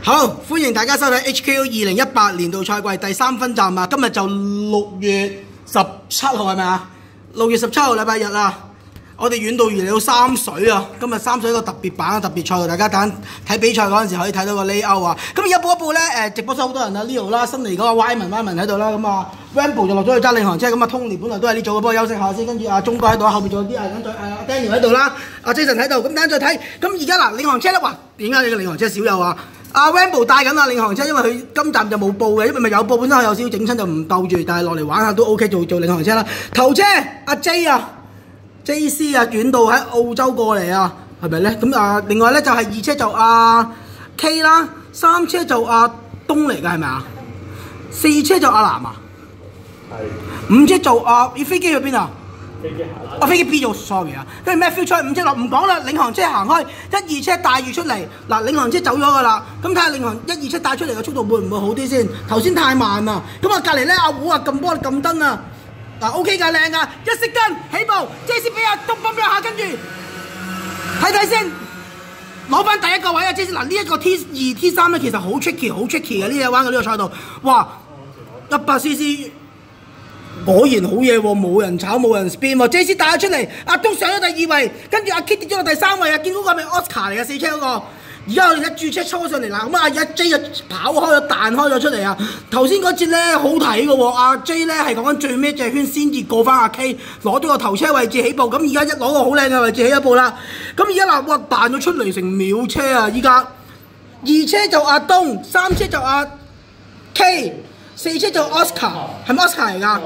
好，歡迎大家收睇 HKU 2018年度賽季第3分站啊！今日就6月17號係咪啊？6月17號禮拜日啊！我哋遠道而嚟到三水啊！今日三水一個特別版嘅特別賽，大家等睇比賽嗰陣時可以睇到個 layout 啊！咁而家報一報咧，直播室好多人啊 ，Leo 啦，新嚟嗰個 Wyman 喺度啦，咁啊 Rambo 就落咗去揸領航車，咁啊 Tony 本來都係呢組嘅，幫我休息下先，跟住阿鐘哥喺度，後面仲有啲阿Daniel 喺度啦，阿 Jason 喺度，咁等陣再睇。咁而家嗱領航車咧，哇！點解你嘅領航車少有啊？阿 Rambo 帶緊啊領航車，因為佢今站就冇報嘅，因為咪有報，本身有少少整親就唔鬥住，但係落嚟玩下都 OK， 做領航車啦。頭車阿 J 啊 ，JC 啊，遠道喺澳洲過嚟啊，係咪咧？咁啊，另外咧就係2車就阿 K 啦，3車就阿東嚟㗎，係咪啊？4車就阿南啊，係。5車就阿飛機去邊啊？飛機 B 咗 sorry 啊，跟住 Matthew 出5車落唔講啦，領航車行開，1、2車帶住出嚟，嗱領航車走咗㗎啦，咁睇下領航1、2車帶出嚟嘅速度會唔會好啲先？頭先太慢啊，咁啊隔離咧阿胡啊撳波撳燈啊，嗱 OK 㗎靚啊，一熄燈起步 ，JC 俾阿篤泵一下，跟住睇睇先，攞翻第一個位啊 JC 嗱呢一個 T2 T3咧其實好 tricky 嘅呢隻彎嘅呢個賽道，哇100cc。果然好嘢喎，冇人炒冇人 spin 喎 ，JC 帶咗出嚟，阿東上咗第2位，跟住阿 Kit 跌咗落第3位啊！見到個係咪 Oscar 嚟嘅4車嗰個？而家我哋一注車衝上嚟啦，咁啊阿 J 就跑開咗彈開咗出嚟啊！頭先嗰節咧好睇嘅喎，阿 J 咧係講緊最尾隻圈先至過翻阿 K， 攞咗個頭車位置起步，咁而家一攞個好靚嘅位置起一步啦，咁而家嗱哇彈咗出嚟成秒車啊！依家2車就阿東，3車就阿 K。4車就 Oscar， 係咪 Oscar 嚟㗎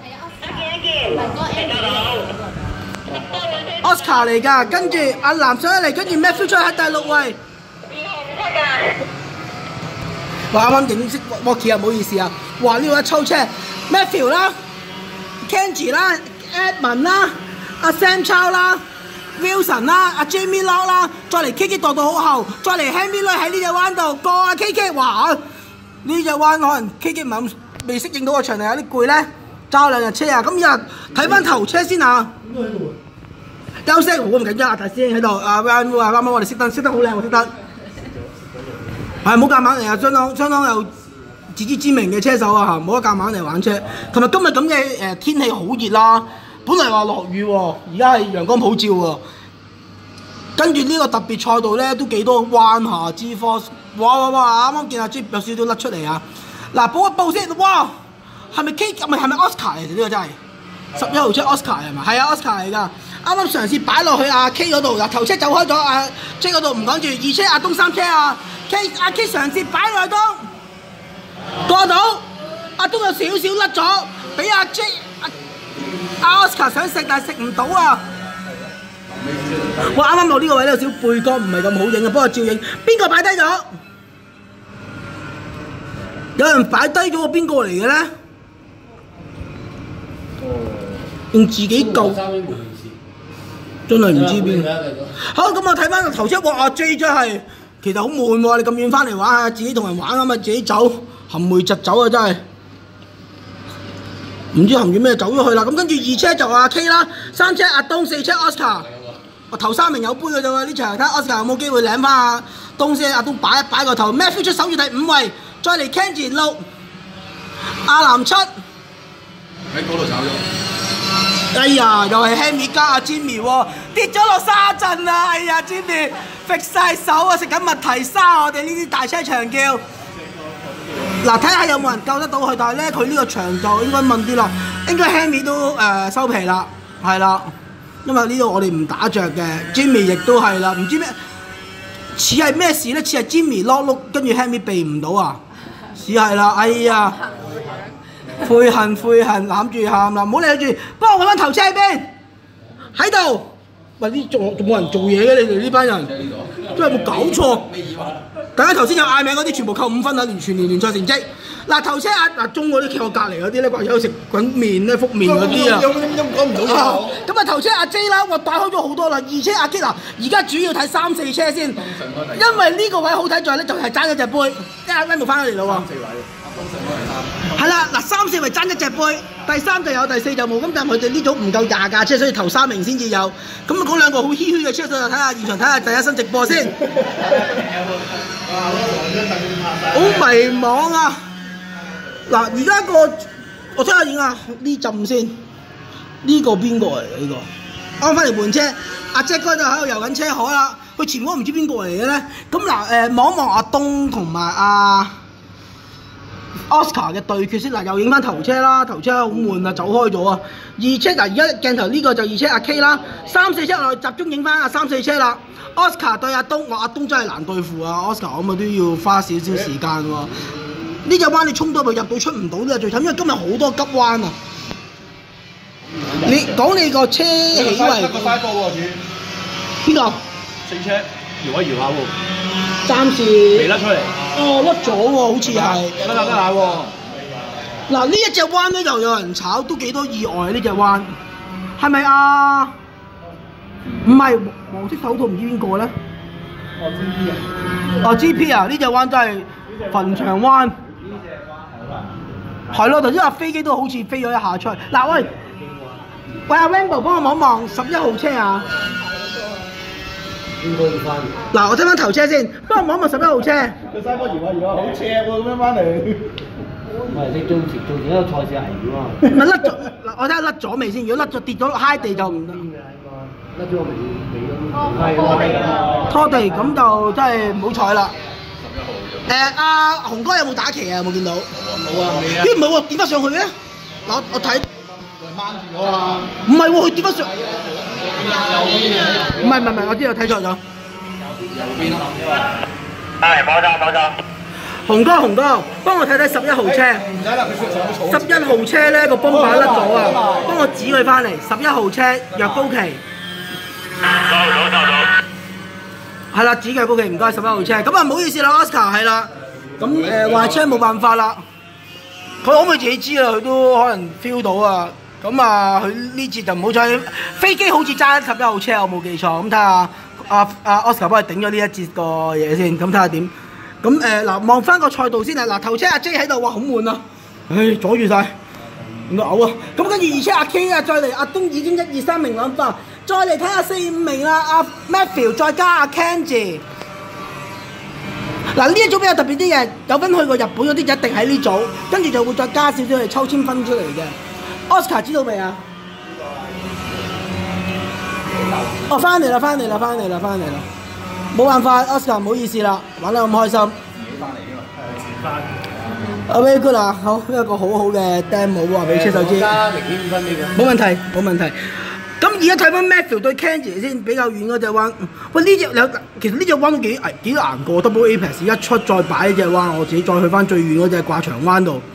？Oscar 嚟㗎，跟住阿南上咗嚟，跟住 Matthew 喺第6位。哇！啱啱影識 Walkie 啊，唔好意思啊。哇！呢個一抽車 ，Matthew 啦 ，Kenji 啦 ，Edmund 啦，阿 Sam Chow 啦 ，Wilson 啦，阿 Jamie Lock 啦，再嚟 KK 墮到好後，再嚟 Henry 喺呢隻彎度過阿 KK， 哇！呢隻彎可能 KK 唔係咁未適應到個場地有啲攰咧，揸2日車啊！咁日睇翻頭車先啊！休息好唔緊張啊！大師兄喺度，阿 Van 話啱啱我哋熄得好靚喎，熄得係冇夾硬嚟啊！相當有自知之明嘅車手啊，冇得夾硬嚟玩車。同埋今日咁嘅天氣好熱啦，本嚟話落雨喎，而家係陽光普照喎。跟住呢個特別賽道咧都幾多彎下 G-Force， 哇！啱啱見阿 J 有少少甩出嚟啊！嗱，報一報先，哇！係咪 K？ 係咪 Oscar 嚟？呢個真係11號車 Oscar 係咪？係啊 ，Oscar 嚟㗎。啱啱嘗試擺落去阿 K 嗰度，嗱頭車走開咗，阿 J 嗰度唔講住，2車阿東3車啊 阿 K 嘗試擺落去東過到，阿東有少少甩咗，俾阿 J 阿 Oscar 想食但係食唔到啊！哇！啱啱落呢個位咧有少背角唔係咁好影啊，不過照影。邊個擺低咗？有人擺低咗個邊個嚟嘅咧？用自己救，真係唔知邊。好，咁我睇翻個頭車，哇！阿 J 真係其實好悶喎，你咁遠翻嚟玩下，自己同人玩啊嘛，自己走含梅疾走啊，真係唔知含住咩走咗去啦。咁跟住2車就阿 K 啦，3車阿東，4車 Oscar。頭3名有杯嘅啫喎，呢場睇 Oscar 有冇機會領翻阿東先，阿東擺個頭 ，Matthew 出守住第5位，再嚟 Kenji 6，阿南7，喺嗰度炒咗。哎呀，又係 Henry 加阿 Jimmy 喎，跌咗落沙陣啊！哎呀 ，Jimmy 揈晒手啊，食緊麥提沙，我哋呢啲大車場叫。嗱，睇下有冇人救得到佢，但係咧佢呢個場就應該問啲啦，應該 Henry 都收皮啦，係啦。因為呢度我哋唔打着嘅 ，Jimmy 亦都係啦，唔知咩似係咩事咧？似係 Jimmy 碌碌，跟住 Henry 避唔到啊！似係啦，哎呀，悔恨攬住喊啦，唔好理佢住，幫我揾翻頭車喺邊？喺度。喂，呢仲冇人做嘢嘅，你哋呢班人真係冇搞錯。大家頭先有嗌名嗰啲全部扣5分啊，全年聯賽成績。嗱頭車阿鐘嗰啲企我隔離嗰啲咧，話有食滾麵咧、覆麵嗰啲啊，講唔到嘢。咁啊頭車阿 J 啦，我打開咗好多啦。2車阿 K 嗱，而家主要睇3、4車先，因為呢個位好睇在咧就係爭一隻杯，一下 Wendell 翻咗嚟咯喎。係啦，嗱3、4位爭一隻杯，第3就有，第4就冇。咁但係佢哋呢組唔夠20架車，所以頭3名先至有。咁嗰兩個好唏噓嘅車手就睇下現場睇下第一身直播先。 好迷茫啊！嗱，而家個我睇下影下呢陣先，呢個邊個嚟嘅呢個？啱翻嚟換車，阿 Jack 哥就喺度遊緊車海啦。佢前嗰唔知邊個嚟嘅咧？咁嗱望一望阿東同埋阿 Oscar 嘅對決先嗱，又影翻頭車啦，頭車好悶啊，走開咗啊！二車嗱，而家鏡頭呢個就二車阿 K 啦，三四車落去集中影翻阿三四車啦。Oscar 對阿東，阿東真係難對付啊 ！Oscar 咁啊都要花少少時間喎。呢隻彎你衝到入到出唔到呢，最慘，因為今日好多急彎啊！你講你個車起位，得個快波喎，主邊個？四車搖一搖下喎，暫時未甩出嚟。哦，甩咗喎，好似係。得下喎。嗱，呢一隻彎咧又有人炒，都幾多意外呢隻彎，係咪啊？唔係黃色手套唔知邊個咧？哦 GP 啊！哦 GP 啊！呢隻彎真係墳場彎。係咯，頭先話飛機都好似飛咗一下出去。嗱喂，阿 Rainbow 幫我望一望11號車啊！應該要翻。嗱，我睇翻頭車先，幫我望一望11號車。個西波搖下搖下，好斜喎，咁樣翻嚟。唔係你做前一個賽事危險啊！唔係甩咗，嗱我睇下甩咗未先。如果甩咗跌咗揩地就唔得。甩咗個尾咯。拖地咁就真係唔好彩啦。阿雄哥有冇打旗啊？有冇見到？冇啊，未啊。咦唔係喎，點翻上去嘅？嗱我睇。掹住咗啊！唔係喎，佢點翻上？唔係，我知道睇錯咗。右邊咯。係，冇錯。雄哥，幫我睇睇11號車。唔使啦，佢上11號車咧個泵把甩咗啊！幫我指佢翻嚟。11號車若高旗。收到。係啦，指腳高旗，唔該11號車。咁啊唔好意思啦 ，Oscar 係啦。咁壞車冇辦法啦。佢可唔可以自己知啊？佢都可能 feel 到啊。咁啊，佢呢節就唔好彩。飛機好似揸11號車，我冇記錯。咁睇下阿 Oscar 幫佢頂咗呢一節個嘢先。咁睇下點。咁嗱，望翻個賽道先啊！嗱，頭車阿 J 喺度，哇，好悶啊！唉，阻住晒，唔到嘔啊！咁跟住二車阿 K 啊，再嚟阿東已經1、2、3名諗法，再嚟睇下4、5名啦。阿 Matthew 再加阿 Kenji。嗱，呢一組比較特別啲嘅，有份去過日本嗰啲就一定喺呢組，跟住就會再加少少嚟抽籤分出嚟嘅。Oscar 知道未啊？哦，翻嚟啦！冇辦法 ，Oscar 唔好意思啦，玩得咁開心。自己翻嚟㗎嘛，自己翻。very good 啊，好一個好好嘅 demo 話俾車手知。加0.5分呢個。冇問題。咁而家睇翻 Matthew 對 Kenji 先比較遠嗰隻彎，喂呢隻其實呢隻彎都幾難過 ，Double Apex 一出再擺呢隻彎，我自己再去翻最遠嗰隻掛牆彎度。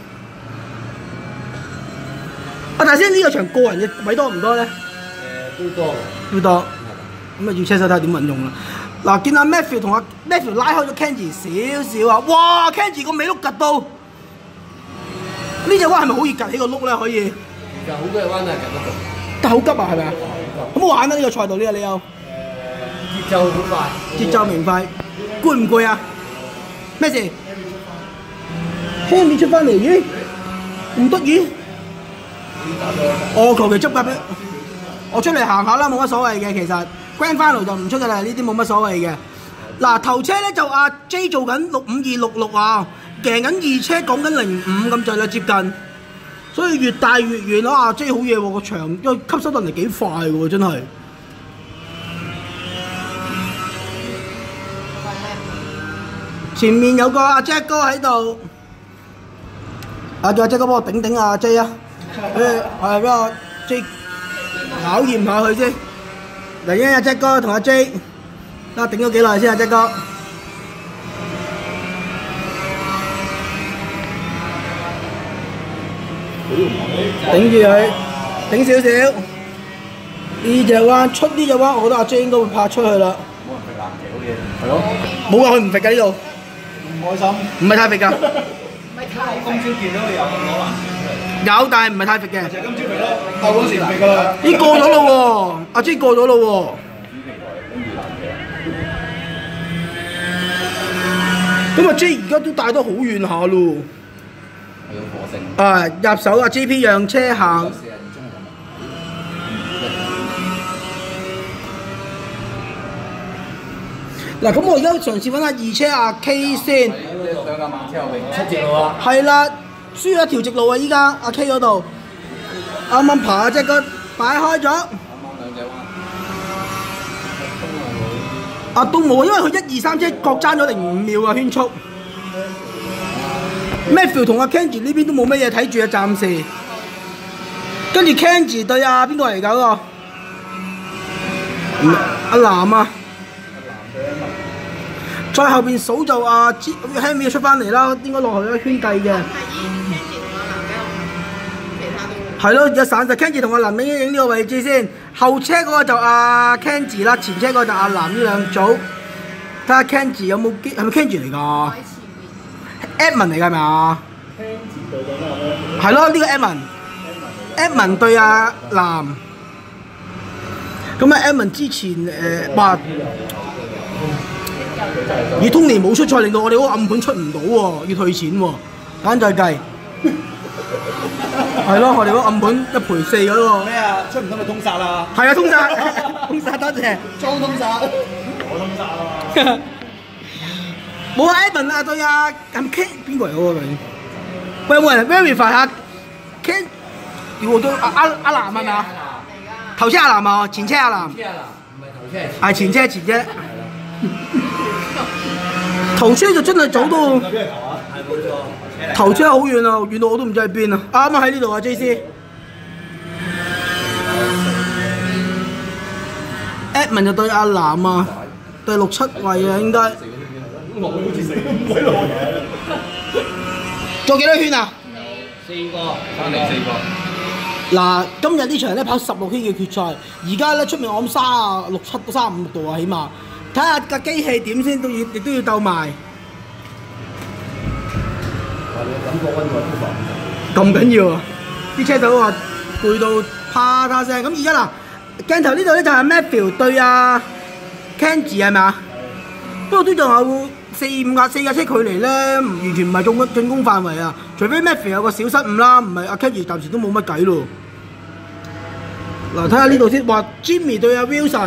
但係先呢個場個人嘅位多唔多咧？都多。咁啊要車手睇下點運用啦。嗱，見阿 Matthew 同阿 Matthew 拉開咗 Kenji 少少啊！哇 ，Kenji 個尾碌趌到，呢隻彎係咪好易趌起個碌咧？可以。其實好多隻彎都係趌得到。但好急啊，係咪啊？好唔好玩啊？呢個賽道呢個你有？節奏好快。節奏明快。攰唔攰啊？咩事 ？Henry 出翻嚟咦？唔得意？我求其捉架俾，我出嚟行下啦，冇乜所謂嘅其實。Grand Final 就唔出㗎啦，呢啲冇乜所謂嘅。嗱頭車咧就阿 J 做緊65266啊，贏緊二車講緊05咁滯啦，接近。所以越大越遠咯，阿 J 好嘢喎，個場因為吸收能力幾快喎，真係。前面有個阿 Jack 哥喺度，叫阿 Jack 哥幫我頂阿 J 啊，係俾阿 J 考驗下佢先。嚟緊阿 Jack 哥同阿 J， 頂咗幾耐先啊 Jack 哥？頂住佢，頂少少。呢隻彎出呢隻彎，我覺得阿 J 應該會拍出去啦。冇人揈硬嘅好嘢。係咯。冇話佢唔揈㗎呢度。唔開心。唔係太揈㗎。唔係太。今朝見到你有攞籃球。有，但係唔係太揈嘅。就係今朝揈咯。我嗰時唔揈㗎啦。已經過咗咯喎，阿 J 過咗咯喎。咁阿 J 而家都帶得好遠下咯。係有火星。啊，入手啊 JP 讓車行。 嗱，咁我而家嘗試揾下二車阿 K 先。 兩架慢車後邊7直路啊！ 係啦，輸咗條直路啊！依家阿 K 嗰度，啱啱爬隻腳擺開咗。啱啱兩隻彎。 阿東冇，因為佢1、2、3車各爭咗0.5秒啊圈速。Matthew 同阿 Kenji 呢邊都冇乜嘢睇住啊，暫時。跟住 Kenji 對阿邊個嚟㗎個？阿南啊！再後邊數就阿 Henry 出翻嚟啦，應該落去一圈計嘅。係咯，有散就 Kenji 同阿林影呢個位置先。後車嗰個就阿 Kenji 啦，前車嗰個就阿南呢兩組。睇下 Kenji 有冇機，係咪 Kenji 嚟㗎 ？Edmond 嚟㗎係咪啊？係咯，呢個 Edmond 對阿南。咁啊 Edmond 之前話而通年冇出賽，令到我哋嗰個暗盤出唔到喎，要退錢喎，等再計。係咯，我哋嗰個暗盤1賠4嗰個。 咩啊？出唔到咪通殺啦！ 係啊，通殺，通殺多謝。 裝通殺，我通殺啊嘛！ 冇啊 ，Evan 啊對啊，咁 Ken 邊個嚟嗰個名？喂，有冇人 verify 下 Ken？我都阿南係咪啊？頭車阿南啊，前車阿南。 前車阿南，唔係頭車係。 係前車。頭車就真係早到。 係冇錯。 頭車好遠啊，遠到我都唔知喺邊啊！啱啱喺呢度啊 ，JC。Edmond 就對阿南啊，對6、7位啊應該。 落去好似死咁鬼耐。 做幾多圈啊 ？4個，3定4個。 嗱，今日呢場咧跑16圈嘅決賽，而家咧出面我諗36、7、35度啊，起碼睇下架機器點先，亦都要鬥埋。咁緊要啊！啲車手話攰到啪嗒聲。咁而家嗱，鏡頭呢度咧就係 Matthew 對阿 Kenji 係咪啊？不過都仲有4架車距離咧，完全唔係進攻範圍啊！除非 Matthew 有個小失誤啦，唔係阿 Kenji 暫時都冇乜計咯。嗱，睇下呢度先，話 Jimmy 對阿 Wilson，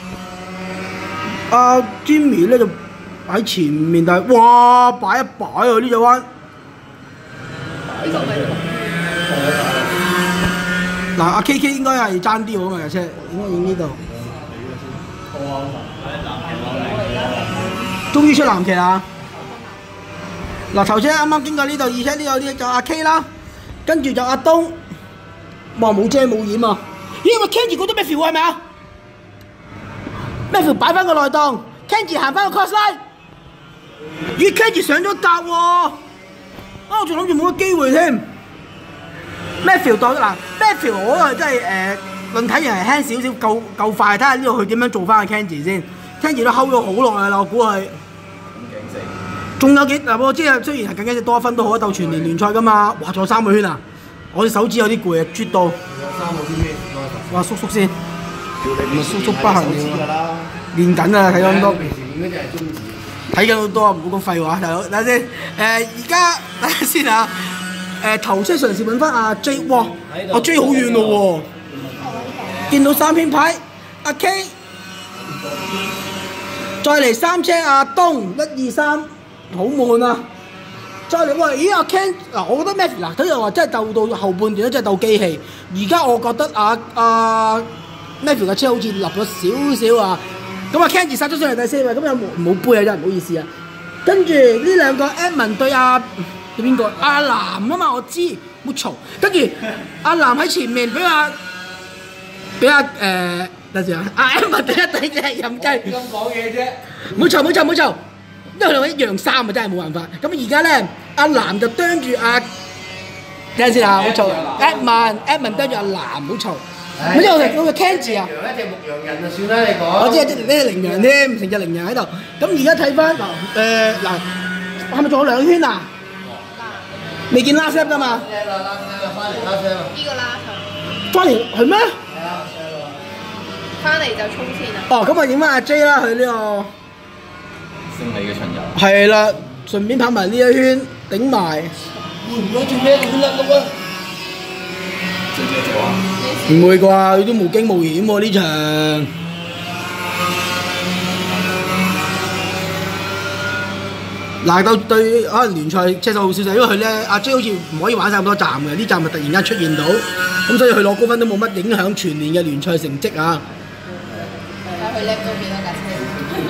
阿 Jimmy 咧就喺前面，但係哇擺一擺啊呢隻彎。嗱，阿 KK 應該係爭啲喎，架車應該影呢度。終於出藍旗啦！嗱，頭車啱啱經過呢度，二車呢度就阿 K 啦，跟住就阿東，哇冇遮冇掩啊！咦，我 Kenji 嗰啲 Matthew 係咪啊 ？Matthew 擺翻個內檔 ，Kenji 行翻個 cross line， 咦 Kenji 上咗格喎！我仲諗住冇乜機會添。Matthew 到嗱 ，Matthew 我係真係論體型係輕少少，夠快。睇下呢度佢點樣做翻個 Kenji 先。Kenji 都 hold 咗好耐啦，我估係。仲有幾嗱？我知啊，雖然係更加多分都好啊，鬥全年聯賽噶嘛。哇，仲有3個圈啊！我隻手指有啲攰啊，啜到。3個圈咩？哇，縮先。唔係縮不行了。練緊啊，睇咗咁多。平時練嗰隻係中指。睇緊好多啊！唔好講廢話，大佬。等下先。而家等下先啊。頭車嘗試揾翻阿 J， 哇！阿 J 好遠咯喎。見到3片牌，阿 K。再嚟3車阿東，1、2、3，好悶啊！再嚟喂，咦阿 Ken 嗱，我覺得 Matthew 嗱，佢又話真係鬥到後半段咧，真係鬥機器。而家我覺得Matthew 嘅車好似立咗少少啊。咁啊 Kenji 殺咗上嚟第4位，咁有冇杯啊？真係唔好意思啊。跟住呢兩個 Edmond 對對邊個？阿南啊嘛，我知，冇嘈。跟住阿南喺前面俾等陣啊！阿 Edmond 第一隻任雞。咁講嘢啫。冇嘈，因為兩個一樣衫啊，真係冇辦法。咁而家咧，阿南就啄住阿，等陣先啊，冇嘈。Edmond 啄住阿南，冇嘈。咁之後我個 Kenji 啊， 一隻牧羊人就算啦，你講。 我知啊，呢隻羚羊添，成隻羚羊喺度。咁而家睇翻嗱，係咪仲有2圈啊？未見 last lap 㗎嘛？ 翻嚟 last lap 呢個 last。 翻嚟係咩？ 係啊， 翻嚟就衝線啦。 哦，咁啊影翻阿 J 啦，佢呢個勝利嘅巡遊。 係啦，順便跑埋呢一圈，頂埋。 會唔會最尾會甩碌啊？ 唔會啩？佢都無驚無險喎呢場。 嗱，到對可能聯賽車手好少少，因為佢咧阿 J 好似唔可以玩晒咁多站嘅，呢站咪突然間出現到，咁所以佢攞高分都冇乜影響全年嘅聯賽成績啊。 睇下佢叻到幾多架車。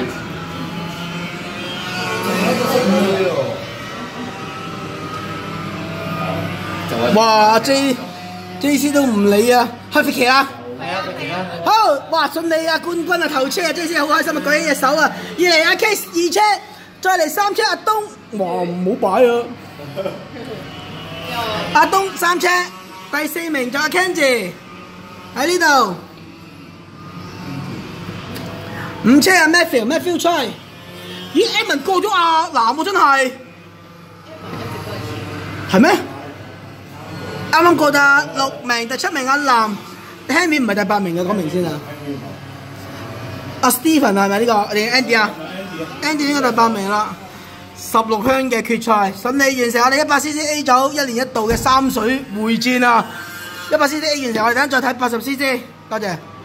哇！阿 JC 都唔理啊，開飛騎啊！ 係啊，佢點啊？ 好，哇！順利啊，冠軍啊，頭車啊 JC 好開心啊，舉起隻手啊！二嚟阿 Case 二車，再嚟三車阿東，哇！唔好擺啊！阿東三車，第四名就阿 Kenji 喺呢度，五車阿 Matthew 出嚟，咦 Edmond 過咗阿南喎真係，係咩？啱啱過咗6名，第7名阿南 ，Henry 唔係第8名嘅，講明先啊。阿 Steven 係咪呢個？定 Andy 啊 ？Andy 應該第8名啦。16圈嘅決賽順利完成我哋100cc A 組1年1度嘅三水會戰啊！100cc A 完成，我哋等陣再睇80cc，多謝。